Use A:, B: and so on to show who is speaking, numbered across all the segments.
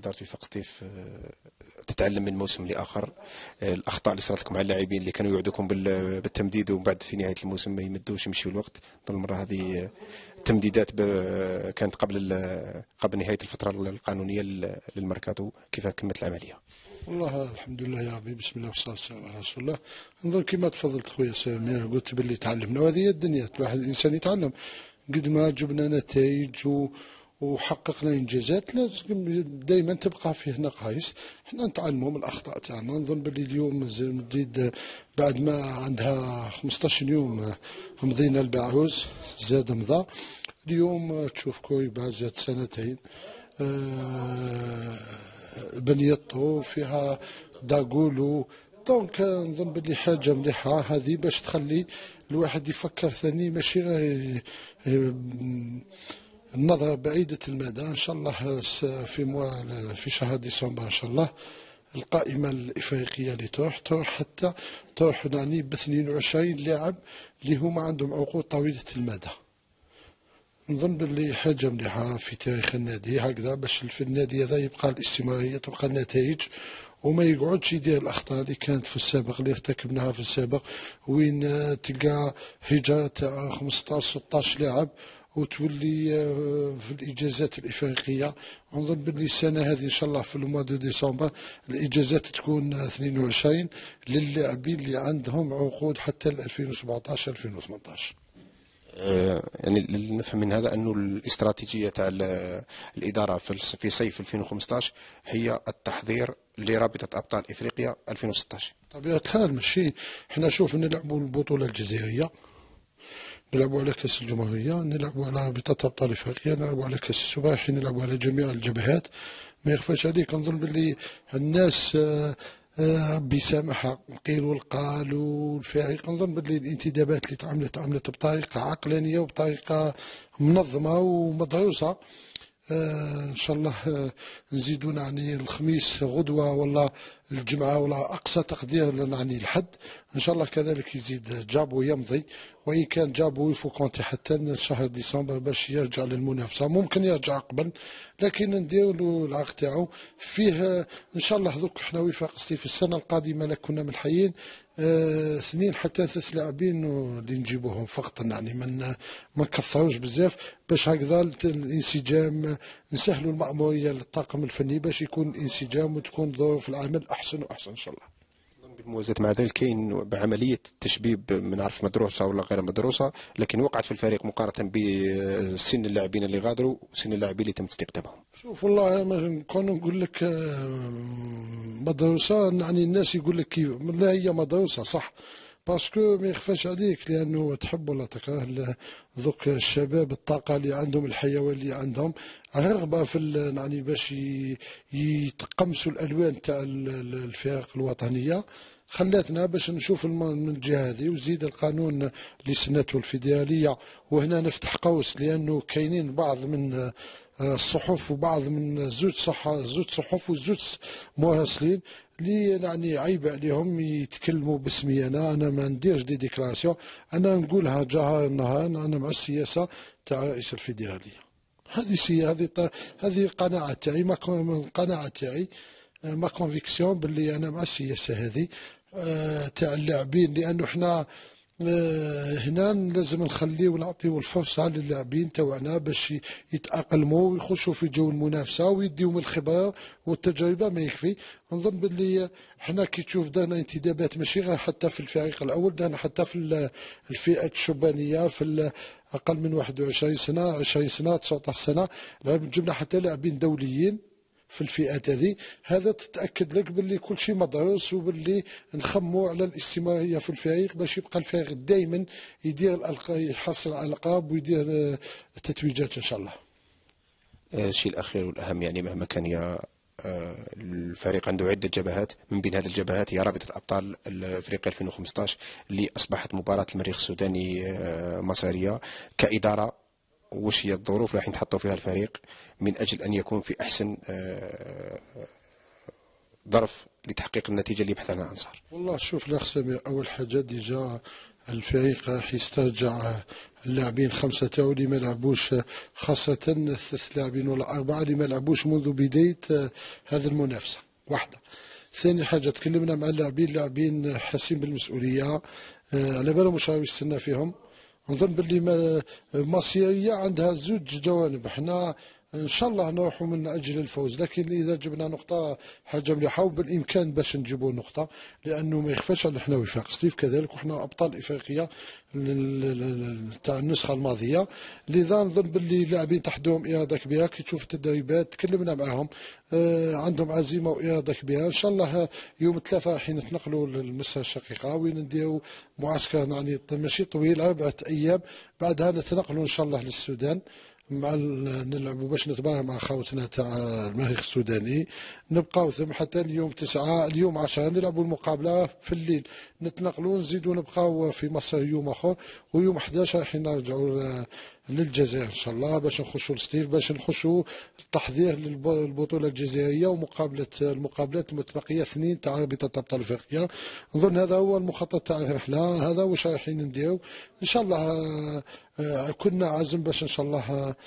A: إدارة وفاق سطيف تتعلم من موسم لآخر. الأخطاء اللي صارت لكم مع اللاعبين اللي كانوا يوعدوكم بالتمديد ومن بعد في نهاية الموسم ما يمدوش يمشيوا الوقت، المرة هذه التمديدات كانت قبل نهاية الفترة القانونية للميركاتو، كيف كملت العملية؟
B: والله الحمد لله يا ربي، بسم الله والصلاة والسلام على رسول الله. نظن كما تفضلت خويا سمير، قلت باللي تعلمنا، وهذه هي الدنيا، الواحد الإنسان يتعلم. قد ما جبنا نتائج وحققنا انجازات لازم دائما تبقى فيه نقائص، احنا نتعلموا من الاخطاء تاعنا. نظن باللي اليوم جديد بعد ما عندها 15 يوم مضينا البعوز، زاد مضى اليوم تشوف كويبا زاد سنتين، بنيطو فيها داغولو. دونك نظن باللي حاجه مليحه هذه باش تخلي الواحد يفكر ثاني، ماشي غير النظرة بعيدة المدى. إن شاء الله في شهر ديسمبر إن شاء الله القائمة الإفريقية اللي تروح حتى تروح يعني ب 22 لاعب اللي هما عندهم عقود طويلة المدى. نظن باللي حاجة مليحة في تاريخ النادي هكذا، باش في النادي هذا يبقى الاستمرارية، تبقى النتائج، وما يقعدش يدير الأخطاء اللي كانت في السابق اللي ارتكبناها في السابق، وين تلقى هجرة تاع 15 16 لاعب وتولي في الاجازات الافريقيه. نظن باللي السنه هذه ان شاء الله في الموا دو ديسمبر الاجازات تكون 22 للاعبين اللي عندهم عقود حتى 2017 2018.
A: يعني نفهم من هذا انه الاستراتيجيه تاع الاداره في صيف 2015 هي التحضير لرابطه ابطال افريقيا 2016.
B: طبيعه الحال ماشي احنا شوف نلعبوا البطوله الجزائريه، نلعبوا على كأس الجمهورية، نلعبوا على رابطة أبطال إفريقيا، نلعبوا على كأس السوبر، حين نلعبوا على جميع الجبهات. ما يخفاش عليك، نظن باللي الناس بيسامحها قيل والقال والفريق. نظن باللي الانتدابات اللي تعملت بطريقة عقلانية وبطريقة منظمة ومدروسة. ان شاء الله نزيدون يعني الخميس غدوه ولا الجمعه ولا اقصى تقدير يعني الحد ان شاء الله. كذلك يزيد جابو يمضي، وان كان جابو يفوكونتي حتى شهر ديسمبر باش يرجع للمنافسه، ممكن يرجع قبل لكن نديروا له العقد تاعو فيه ان شاء الله. دوك حنا وفاق سطيف السنه القادمه لا كنا ملحيين 2 حتى 3 لاعبين اللي نجيبوهم فقط، يعني ما نكثروش بزاف باش هكذا الانسجام نسهلوا المأمورية للطاقم الفني باش يكون الانسجام وتكون ظروف العمل أحسن وأحسن إن شاء الله.
A: بالموازاة مع ذلك كاين بعملية التشبيب، ما نعرف مدروسة ولا غير مدروسة، لكن وقعت في الفريق مقارنة بسن اللاعبين اللي غادروا وسن اللاعبين اللي تم استخدامهم.
B: شوف والله ما كون نقول لك مدروسة، يعني الناس يقول لك لا هي مدروسة صح، باسكو ما يخفاش عليك لانه تحب ولا تكره ذوك الشباب الطاقه اللي عندهم الحيويه اللي عندهم رغبه في يعني باش يتقمصوا الالوان تاع الفرق الوطنيه، خلاتنا باش نشوف من الجهه هذه. وزيد القانون اللي سنته الفيدراليه، وهنا نفتح قوس لانه كاينين بعض من الصحف وبعض من زوج صحف وزوج مراسلين اللي يعني عيب عليهم يتكلموا باسمي انا ما نديرش دي ديكلاراسيون، انا نقولها جهر النهار انا مع السياسه تاع رئيس الفيدراليه. هذه قناعه تاعي، القناعه تاعي ما كونفيكسيون باللي انا مع السياسه هذه تاع اللاعبين، لانه احنا هنا لازم نخليو ونعطيو الفرصه للاعبين تاعنا باش يتاقلموا ويخشوا في جو المنافسه ويديهم الخبره والتجربه ما يكفي. نظن باللي حنا كي تشوف دارنا انتدابات ماشي غير حتى في الفريق الاول، دارنا حتى في الفئات الشبانيه في اقل من 21 سنه 20 سنه 19 سنه، جبنا حتى لاعبين دوليين في الفئات هذه. هذا تتاكد لك باللي كل شيء مدروس وباللي نخموا على الاستمراريه في الفريق باش يبقى الفريق دائما يحصل على الالقاب ويدير تتويجات ان شاء الله.
A: الشيء الاخير والاهم، يعني مهما كان يا الفريق عنده عدة جبهات، من بين هذه الجبهات هي رابطة أبطال أفريقيا 2015 اللي أصبحت مباراة المريخ السوداني مصيرية. كإدارة وش هي الظروف اللي راح تحطوا فيها الفريق من أجل أن يكون في أحسن ظرف لتحقيق النتيجة اللي يبحث عنها الأنصار؟
B: والله شوف الأخ سمير، أول حاجة ديجا الفريق راح يسترجع اللاعبين خمسة تاعو اللي ما لعبوش، خاصة ثلاث لاعبين ولا أربعة اللي ما لعبوش منذ بداية هذه المنافسة واحدة. ثاني حاجة تكلمنا مع اللاعبين حاسين بالمسؤولية، على بالهم واش راهو يستنى فيهم. نظن باللي مصيرية عندها زوج جوانب، احنا ان شاء الله نروحوا من اجل الفوز، لكن اذا جبنا نقطه حاجه مليحه وبالامكان باش نجيبوا نقطه، لانه ما يخفاش على احنا وفاق سطيف كذلك وحنا ابطال افريقيا تاع النسخه الماضيه. لذا نظن باللي اللاعبين تحدهم اراده كبيره، كي تشوف التدريبات تكلمنا معهم عندهم عزيمه واراده كبيره. ان شاء الله يوم الثلاثاء رايحين نتنقلوا للمسا الشقيقه وين نديروا معسكر يعني ماشي طويل 4 ايام، بعدها نتنقلوا ان شاء الله للسودان نلعبوا باش نتباهى مع خاوتنا تاع المريخ السوداني، نبقاو ثم حتى اليوم 9 اليوم 10 نلعبوا المقابله في الليل، نتنقلوا نزيدوا نبقاو في مصر يوم اخر، ويوم 11 رايحين نرجعوا للجزائر ان شاء الله باش نخشوا لسطيف باش نخشوا التحضير للبطوله الجزائريه المقابلات المتبقيه 2 تاع رابطه ابطال افريقيا. نظن هذا هو المخطط تاع الرحله، هذا واش رايحين نديروا ان شاء الله. كنا عازم باش ان شاء الله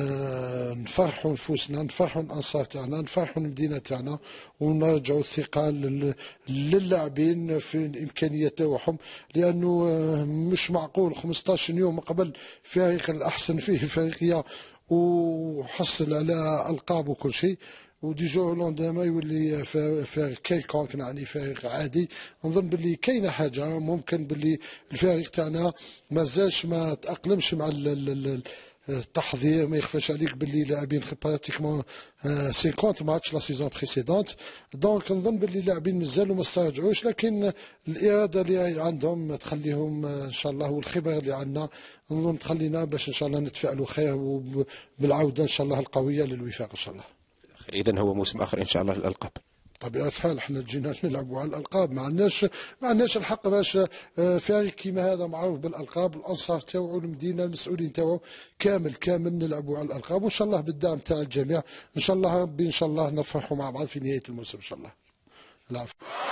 B: نفرحوا نفوسنا، نفرحوا الانصار تاعنا، نفرحوا المدينه تاعنا، ونرجعوا الثقه للاعبين في الامكانيه تاعهم، لانه مش معقول 15 يوم قبل فريق الاحسن فيه افريقيا وحصل على القاب وكل شيء، وديجو لونداما يولي فريق كيلكونك يعني فريق عادي. نظن باللي كاينه حاجه ممكن باللي الفريق تاعنا مازالش ما تاقلمش مع التحضير. ما يخفاش عليك باللي لاعبين براتيكمون 50 ماتش لا سيزون بريسيدونت، دونك نظن باللي اللاعبين مازالوا ما استرجعوش، لكن الاراده اللي عندهم تخليهم ان شاء الله والخبره اللي عندنا نظن تخلينا باش ان شاء الله نتفائلوا خير وبالعوده ان شاء الله القويه للوفاق ان شاء الله.
A: إذا هو موسم آخر إن شاء الله للألقاب.
B: بطبيعة الحال احنا جينا نلعبوا على الألقاب، ما عندناش الحق باش فريق كيما هذا معروف بالألقاب، الأنصار تاعو المدينة المسؤولين تاعو كامل نلعبوا على الألقاب، وإن شاء الله بالدعم تاع الجميع إن شاء الله ربي إن شاء الله نفرحوا مع بعض في نهاية الموسم إن شاء الله. العفو.